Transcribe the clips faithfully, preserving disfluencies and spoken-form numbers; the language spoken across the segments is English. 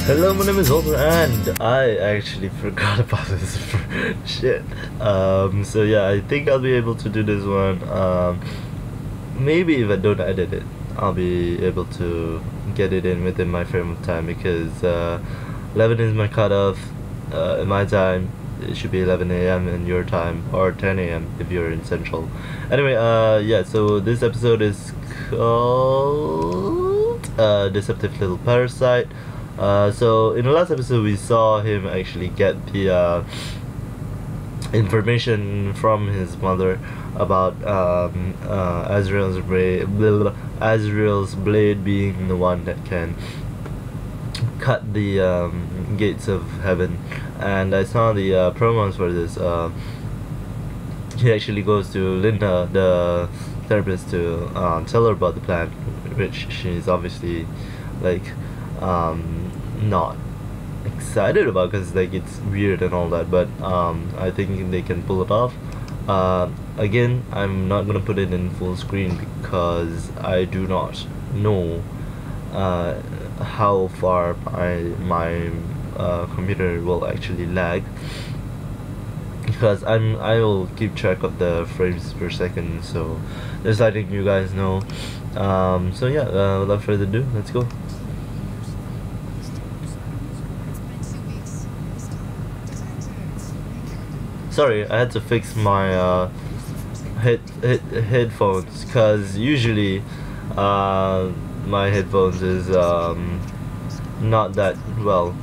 Hello, my name is Walter, and I actually forgot about this shit. Um, so yeah, I think I'll be able to do this one. Um, maybe if I don't edit it, I'll be able to get it in within my frame of time, because uh, eleven is my cutoff. Uh, in my time, it should be eleven A M in your time, or ten A M if you're in Central. Anyway, uh, yeah, so this episode is called uh, Deceptive Little Parasite. Uh, so in the last episode we saw him actually get the uh, information from his mother about um, uh, Azrael's blade, Azrael's blade being the one that can cut the um, gates of heaven. And I saw the uh, promos for this. Uh, he actually goes to Linda, the therapist, to um, tell her about the plan, which she's obviously like um, not excited about, because like it's weird and all that, but um, I think they can pull it off. Uh, again, I'm not gonna put it in full screen because I do not know uh, how far my, my uh, computer will actually lag, because I'm I will keep track of the frames per second, so just letting you guys know. Um, so yeah, uh, without further ado, let's go. Sorry, I had to fix my uh, head, head headphones, because usually uh, my headphones is um, not that well.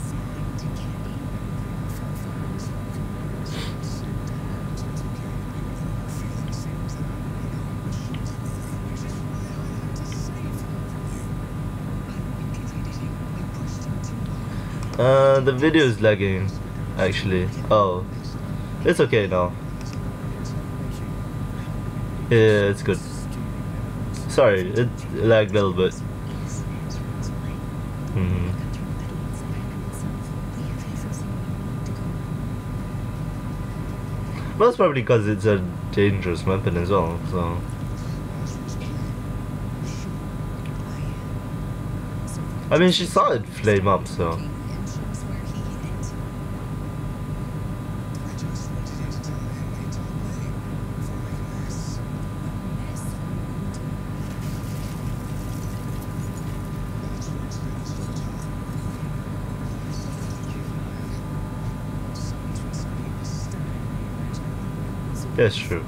Uh, the video is lagging, actually. Oh. It's okay now. Yeah, it's good. Sorry, it lagged a little bit. Mm-hmm. Well, that's probably because it's a dangerous weapon as well, so. I mean, she saw it flame up, so. That's true.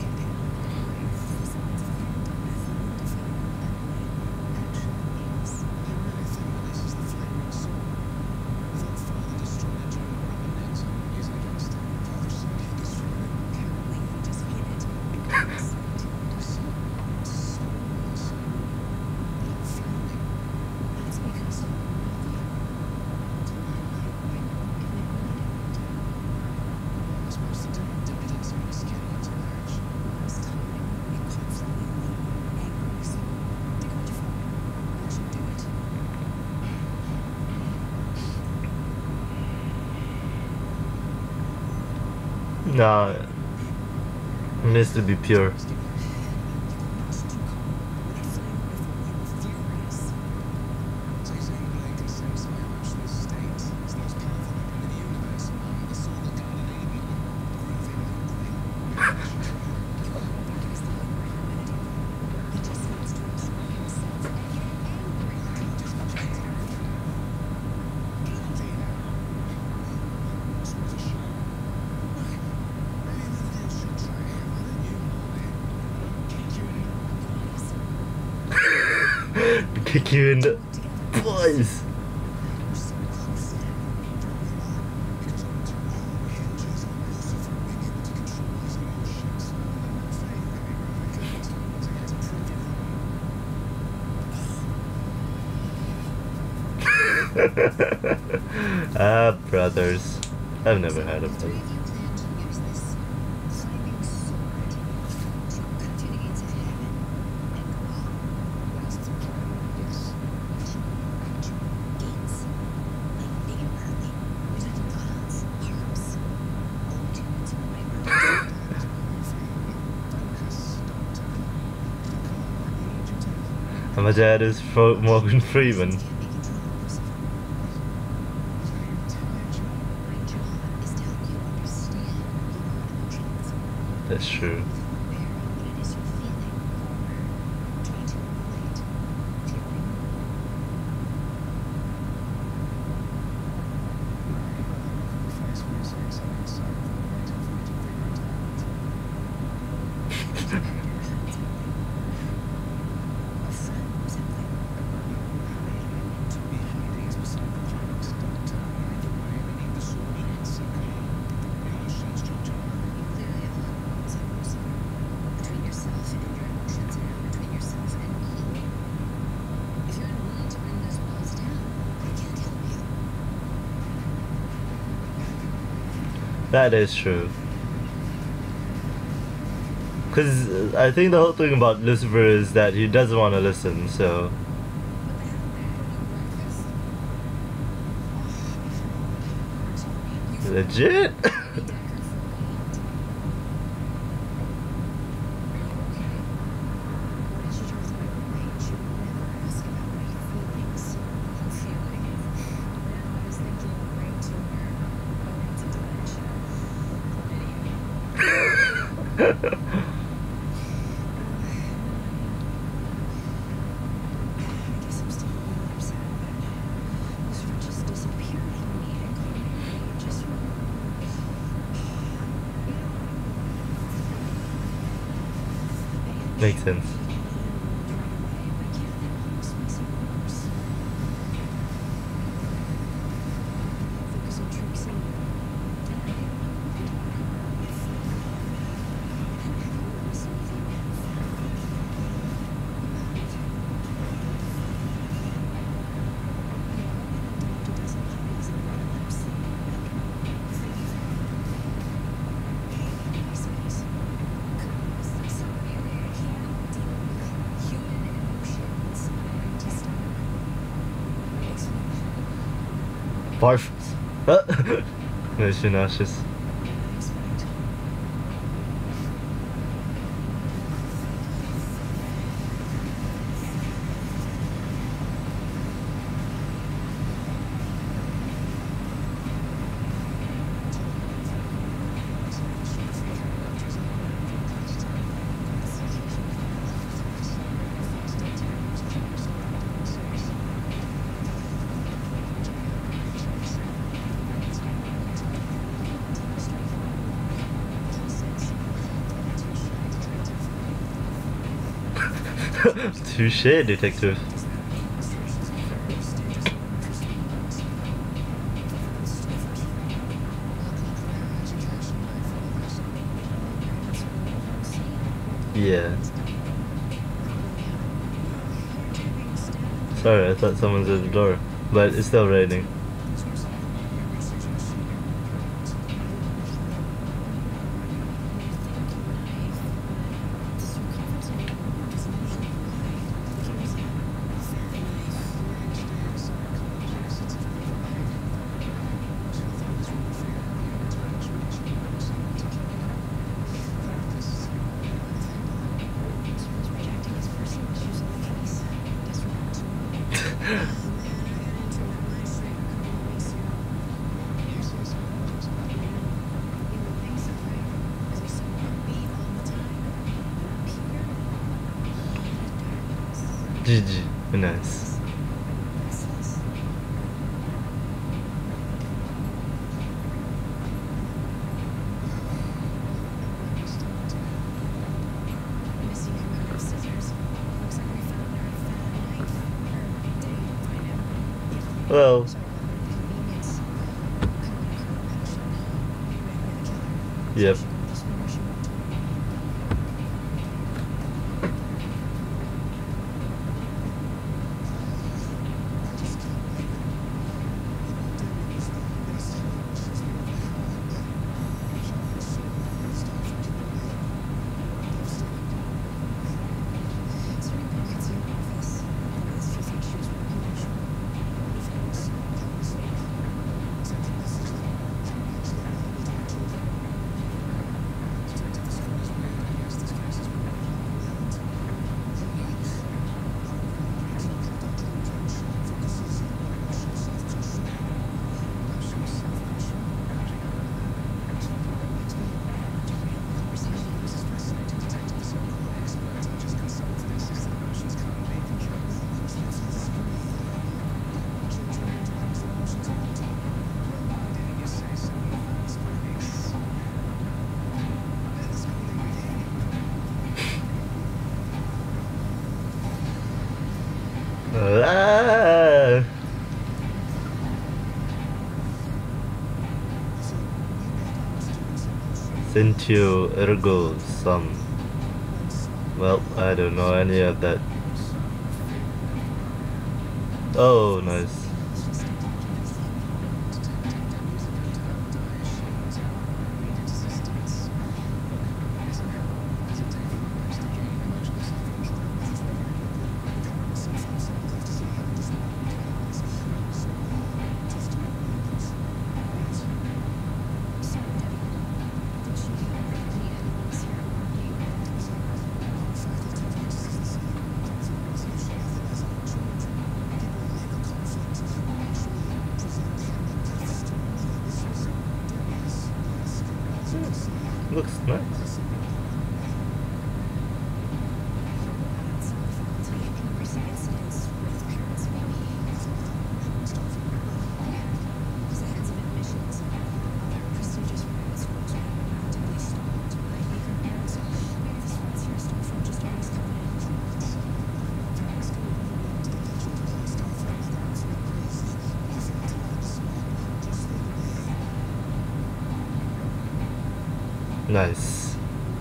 Nah, it needs to be pure. Kick you in the boys. Ah, brothers. I've never had a brother. And my dad is Morgan Freeman. That's true. That is true. Because I think the whole thing about Lucifer is that he doesn't want to listen, so... Legit? Makes sense. Barf. Makes you nauseous. Touché, detective. Yeah. Sorry, I thought someone's at the door, but it's still raining. G G, nice. Well, yep. Ah! Sentio ergo sum. Well, I don't know any of that. Oh, nice. Looks nice. Nice.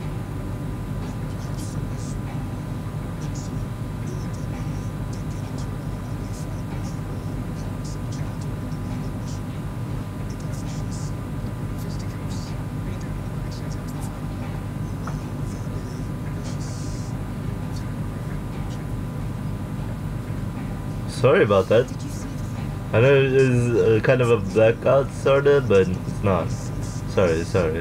Sorry about that. I know it is uh, kind of a blackout sorta, but it's not. Sorry, sorry.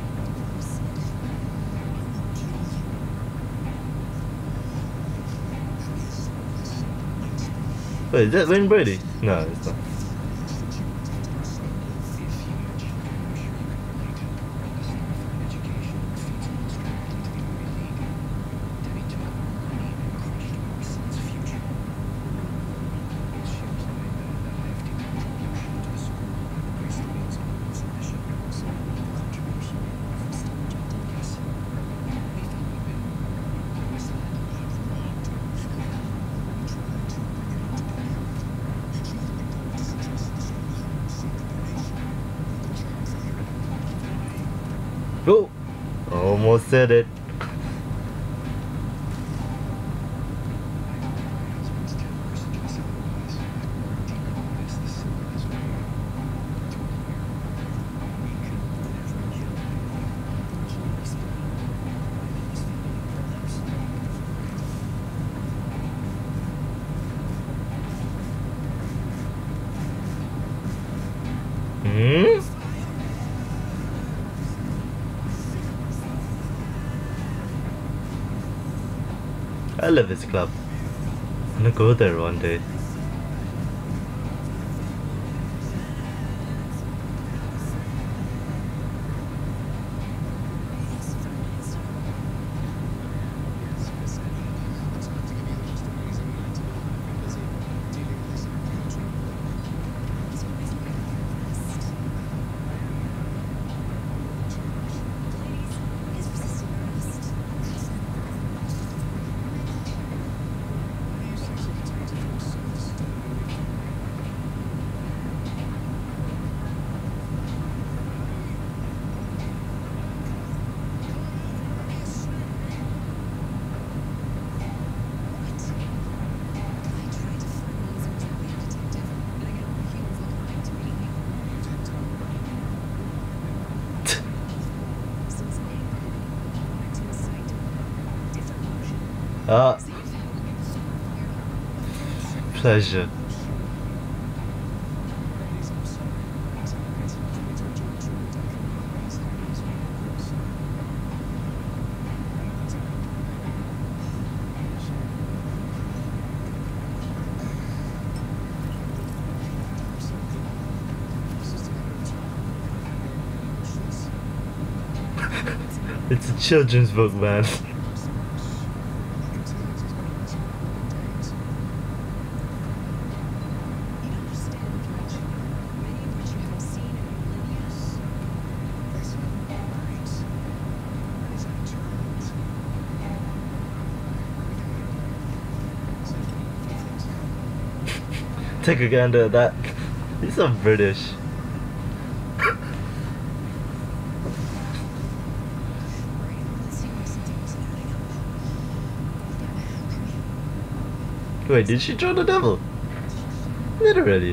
Wait, is that Wayne Brady? No, it's not. Oh! Almost said it. Hmm? I love this club. I'm gonna go there one day. Ah, pleasure. It's a children's book, man. take a gander at that. He's so British. Wait, did she join the devil? Literally.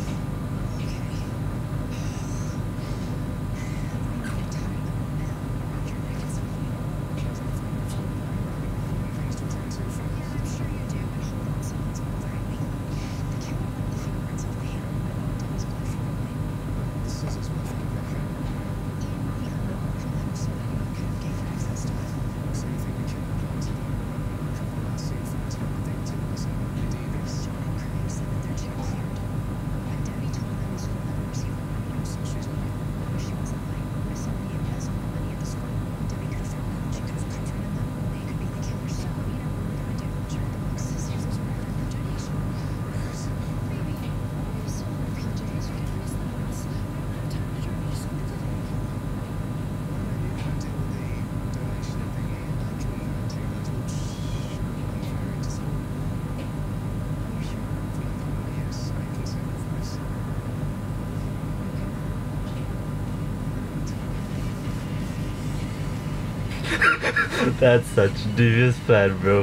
That's such a devious plan, bro.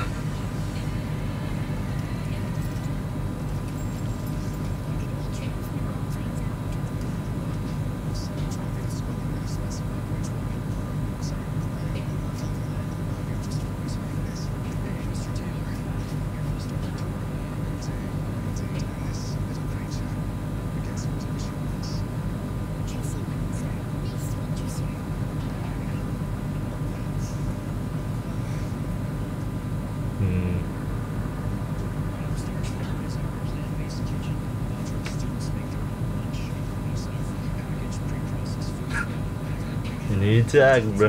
You need to act, bro.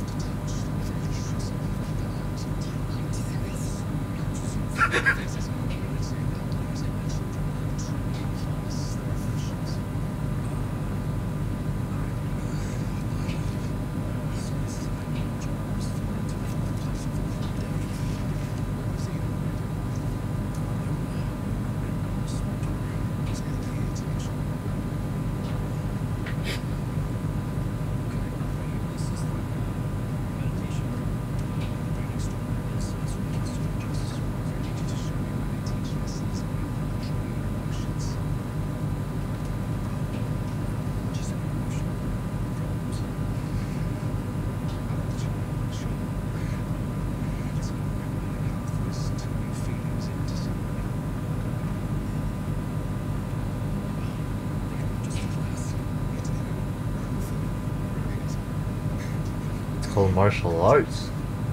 Called martial arts.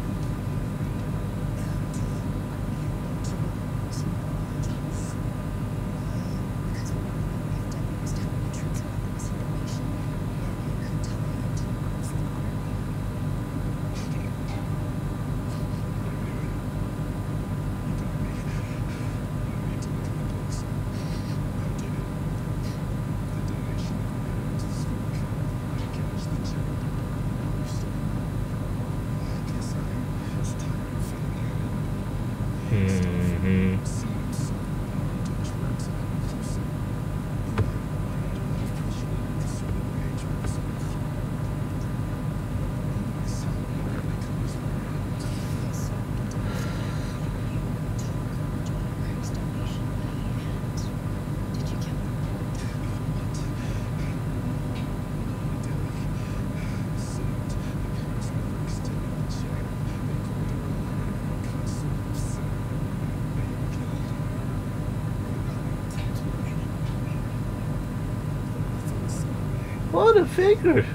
Mm-hmm. What a figure!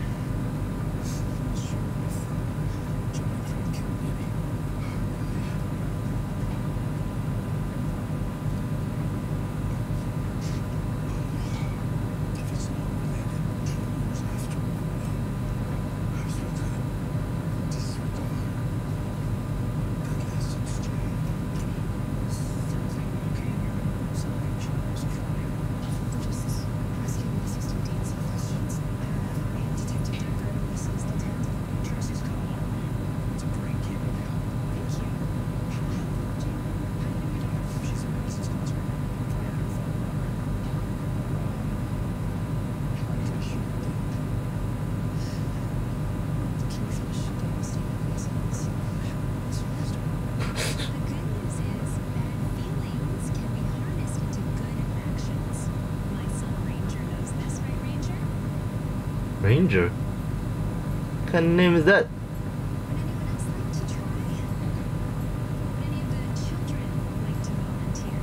Ranger? What kind of name is that? Would anyone else like to try? Would any of the children like to volunteer?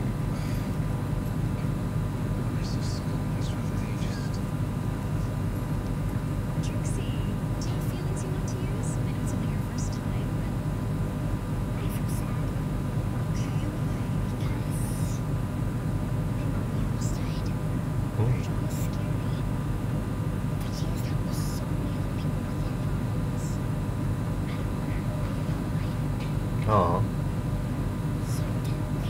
Trixie, do you have feelings you want to use? I know it's only your first time, but I feel sad. okay, why? Because my mommy almost died. Oh. It was scary. But she has helped so many other people with their problems. I don't want her to live alone. Aw. So did they.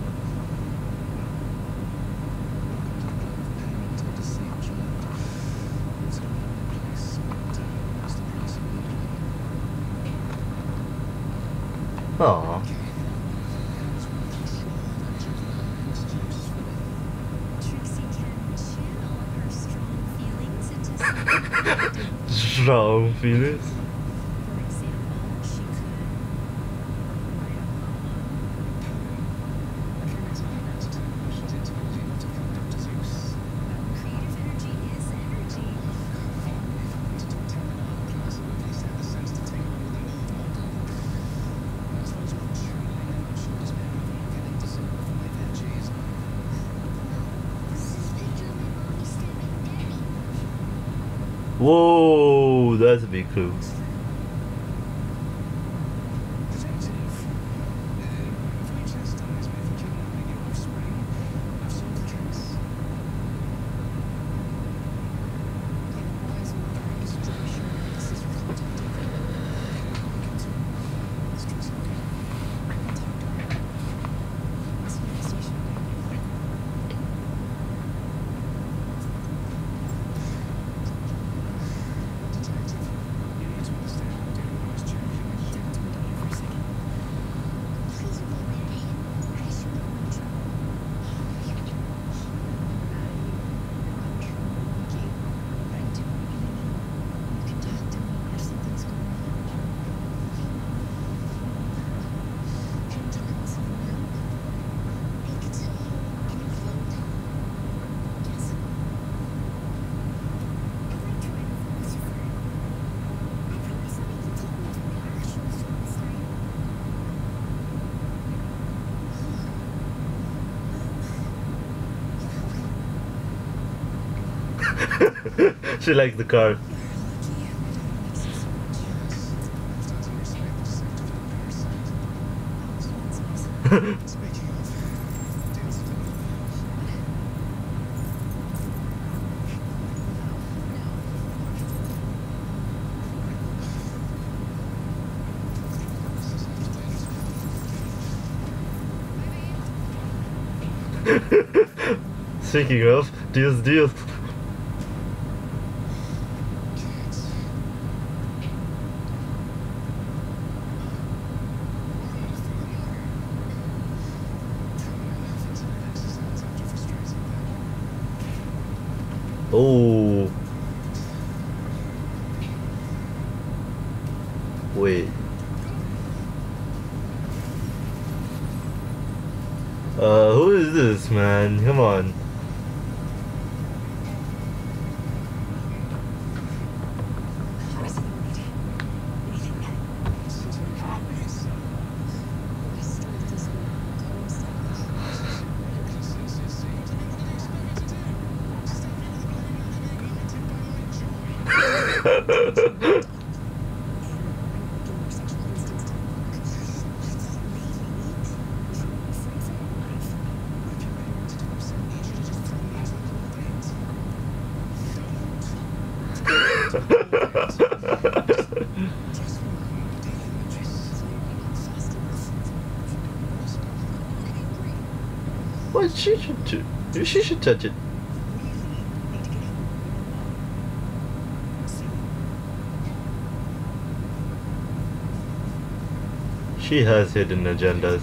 Aw. Trixie can channel her strong feelings into something. Strong feelings. For example, she could write a poem. Well, creative energy is energy. This is a picture of my mommy stabbing daddy. Whoa, that's a big clue. Please don't be mad at him. I just really want to trouble. Can you tell us now? I can tell you anything. Yes. I'd like to run with Lucifer. I promise that he can take me to the actual soul this time. She likes the car. Speaking of, deals, deals. Oh. Wait. Uh, who is this, man? Come on. What she should do? She should touch it. She has hidden agendas.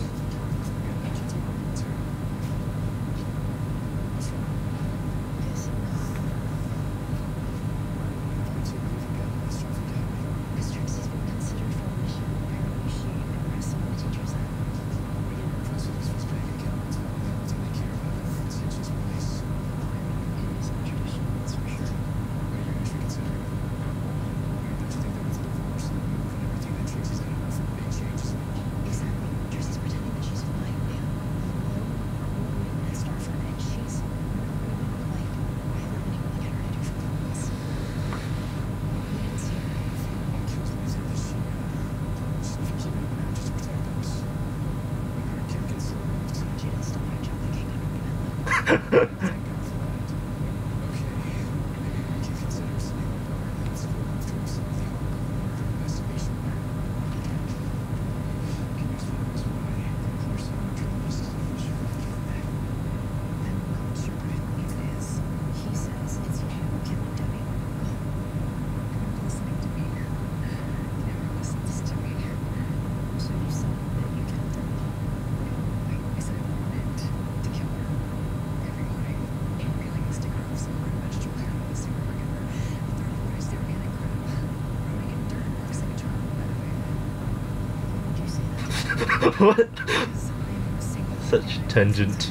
What? Such tangent.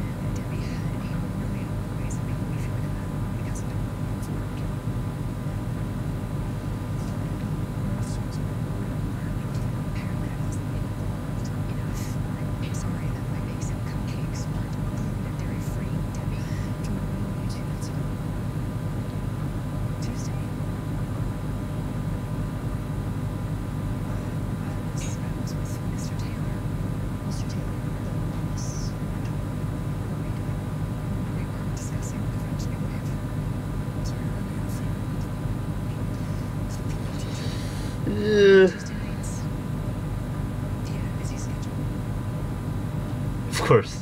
Yeah. Of course.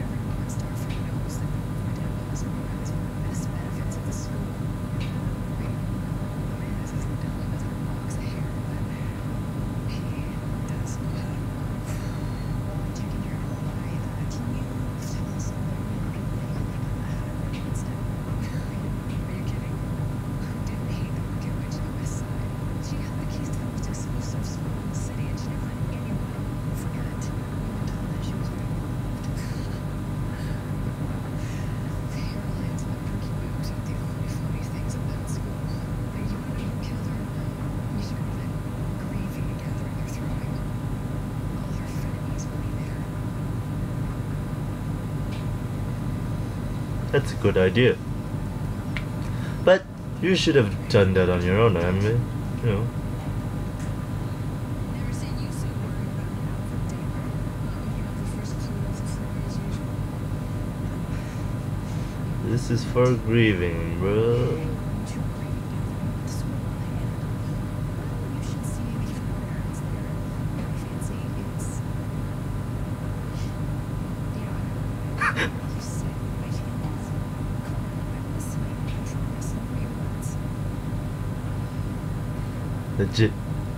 That's a good idea. But you should have done that on your own, I mean, you know. Never seen you so worried about an outfit date. You have the first clue off the floor as usual. This is for grieving, bro. Legit.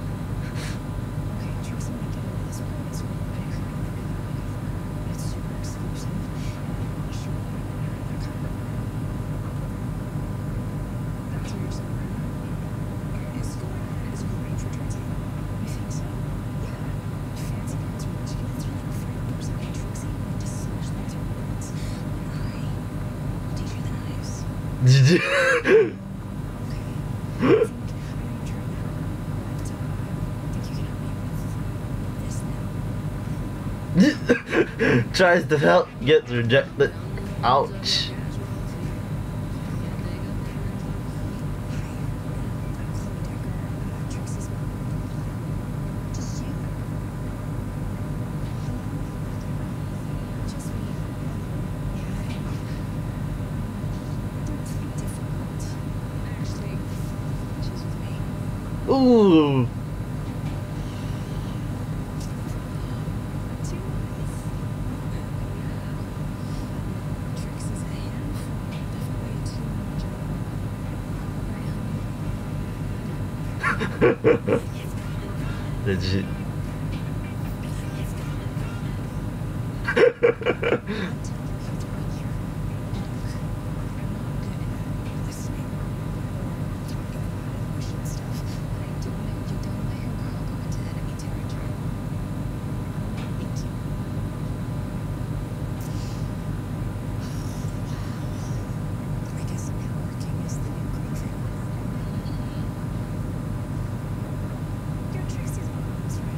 Did you? Tries to help, gets rejected. Ouch. Ooh. Legit. Your Trixie's mom's right.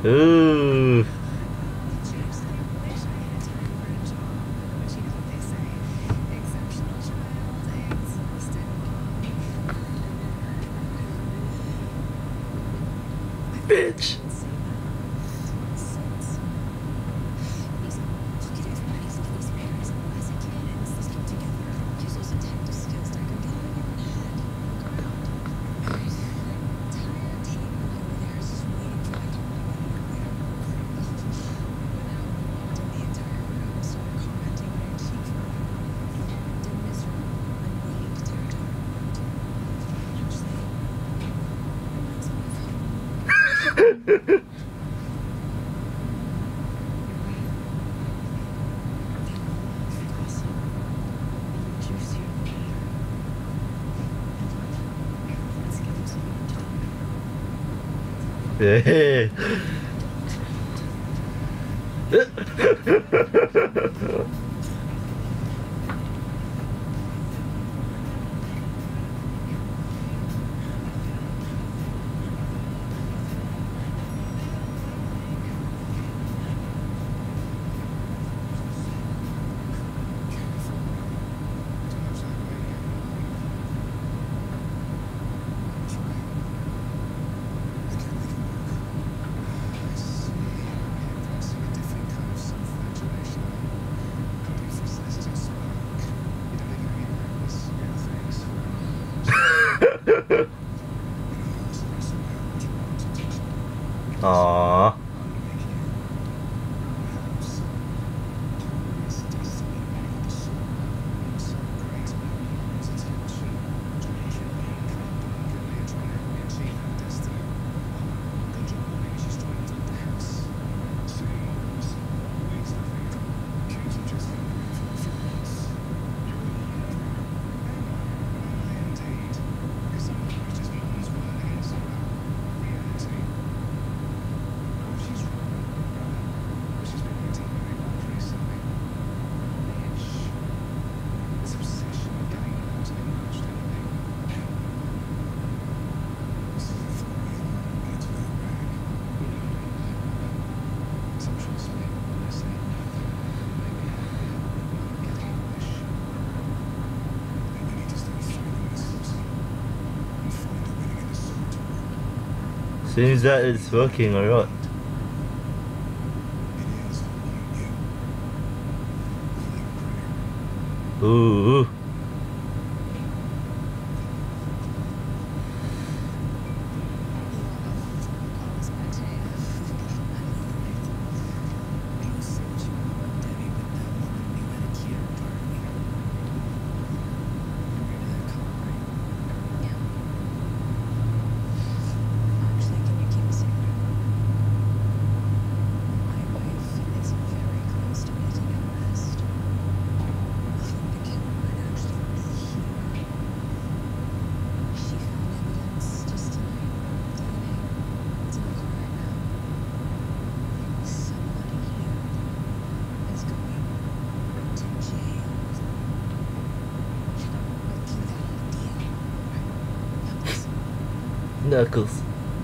Ooh. Seriously, wish I had time for a job. But you know what they say. Exceptional child, exhausted mom. Bitch. Yeah. Aww. Seems that it's working or what? Ooh. Knuckles.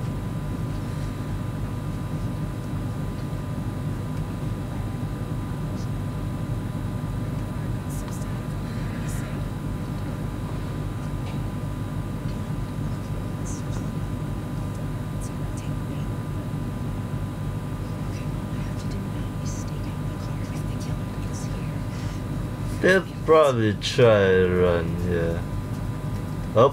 They'll probably try to run, yeah. Oh.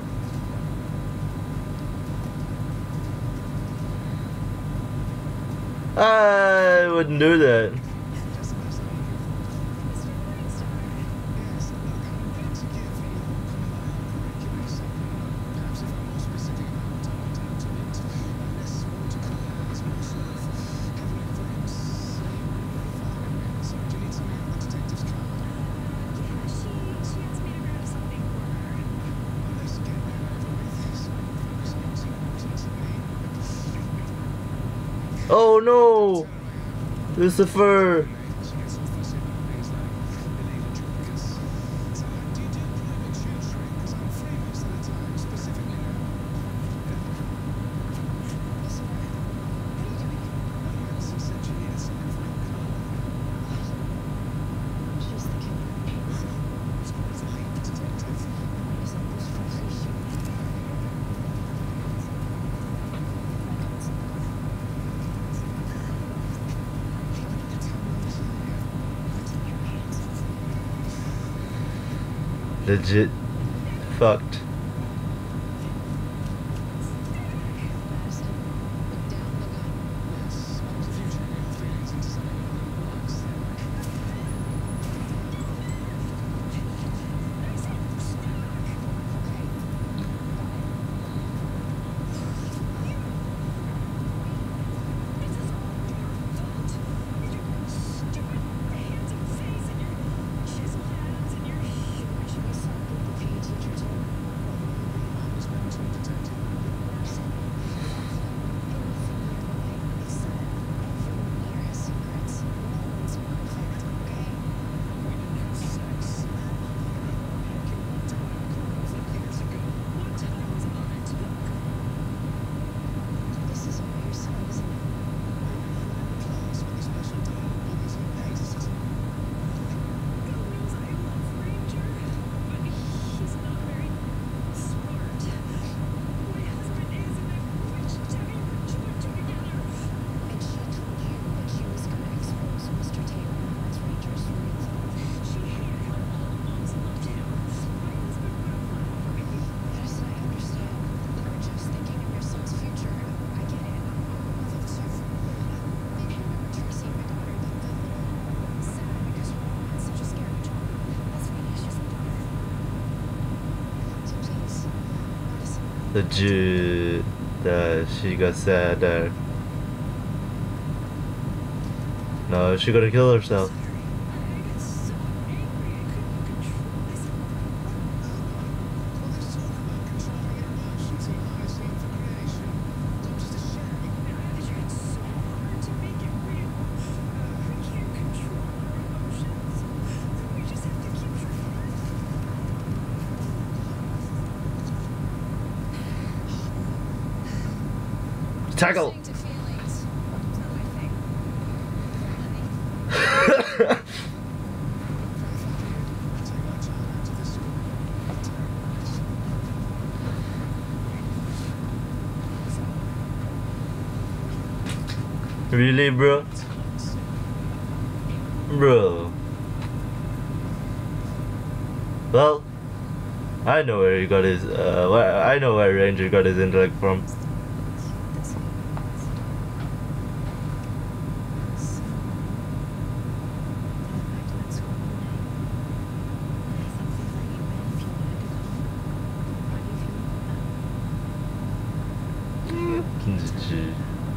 I wouldn't do that. Oh no! Lucifer! Legit fucked. Legit that she got sad that no, she gonna kill herself. Tackle! Listening to feelings. That's not my thing. Really, bro? Bro. Well, I know where he got his, uh, where, I know where Ranger got his intellect from. Gee.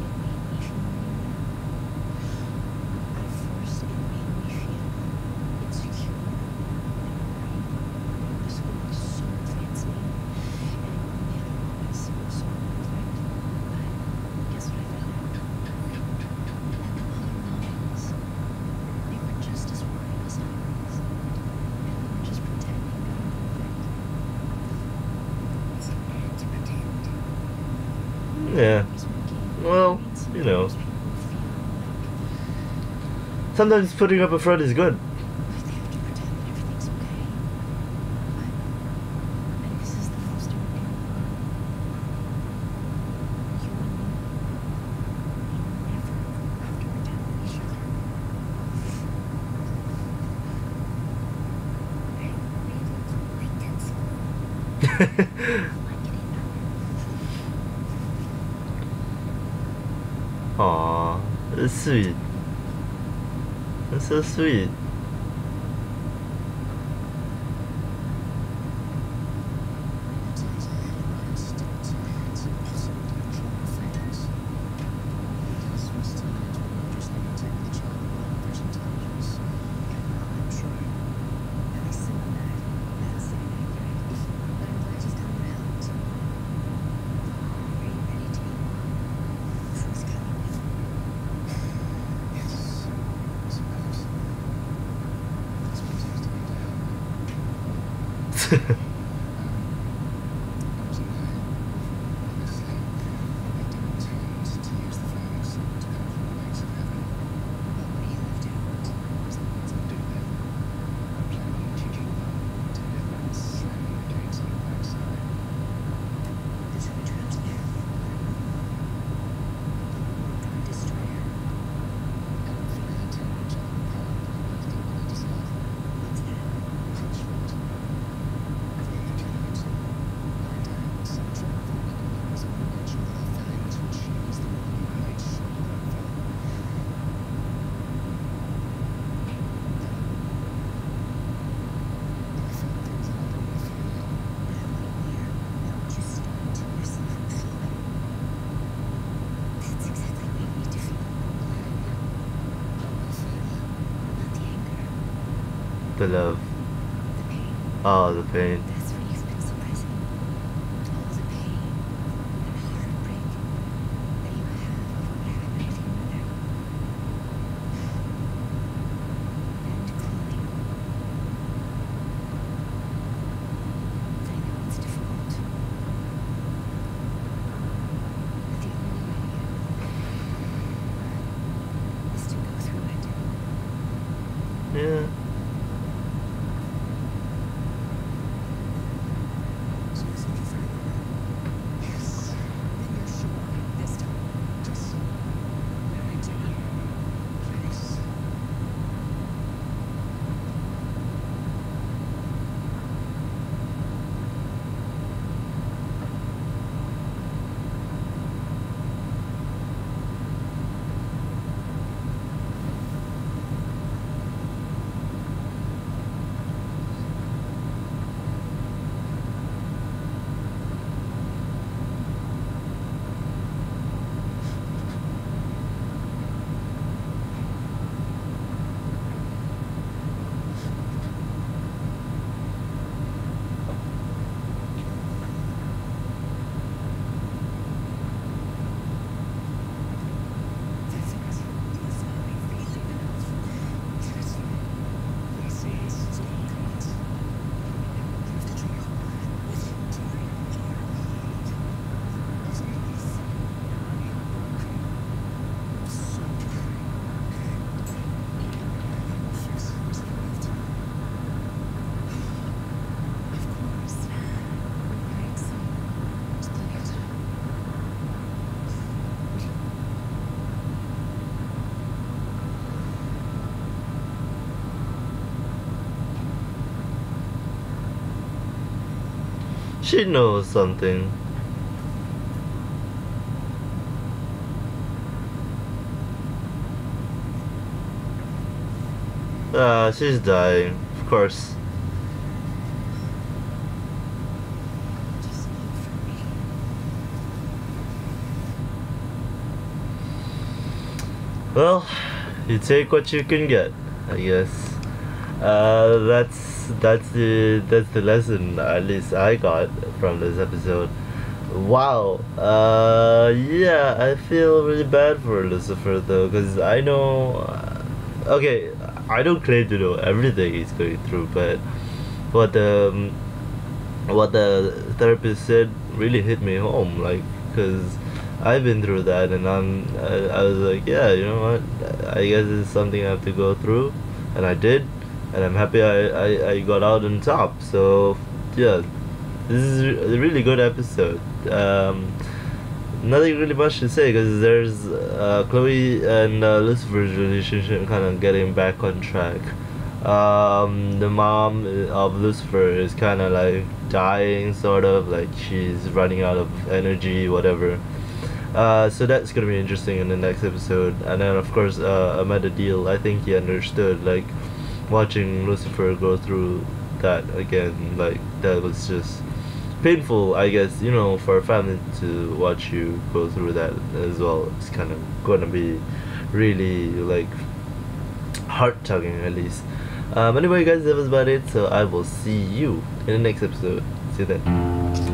Yeah. Well, you know. Sometimes putting up a front is good. Aww, that's sweet. That's so sweet. The love. The pain. Oh, the pain. That's what you've been suppressing. All the pain and heartbreak that you have over what happened with your mother. And Chloe. I know it's difficult. But the only way to get over it is to go through it. Yeah. So you think you're figuring it out? Yes. Then you're sure. This time. Just guarantee me. Please. That's it. It's not me feeling enough. Trust me. This is not. You have to drink it with your entire heart. It's easy. I'm so sorry. We'll fix it. There's plenty of time. Of course. Right, so there's plenty of time. She knows something. Ah, she's dying, of course. Just look for me. Well, you take what you can get, I guess. Uh, that's that's the that's the lesson at least I got from this episode. Wow. Uh, yeah, I feel really bad for Lucifer though, because I know. Uh, okay, I don't claim to know everything he's going through, but what the um, what the therapist said really hit me home, like, because I've been through that, and I'm I, I was like, yeah, you know what, I guess it's something I have to go through, and I did, and I'm happy I, I, I got out on top. So yeah, this is a really good episode. Um, nothing really much to say, because there's uh, Chloe and uh, Lucifer's relationship kind of getting back on track. Um, the mom of Lucifer is kind of like dying, sort of like she's running out of energy, whatever. Uh, so that's gonna be interesting in the next episode. And then of course, uh, Amanda Deal, I think he understood, like, watching Lucifer go through that again, like, that was just painful, I guess, you know, for a family to watch you go through that as well. It's kind of gonna be really, like, heart-tugging at least. Um, anyway guys, that was about it, so I will see you in the next episode. See you then.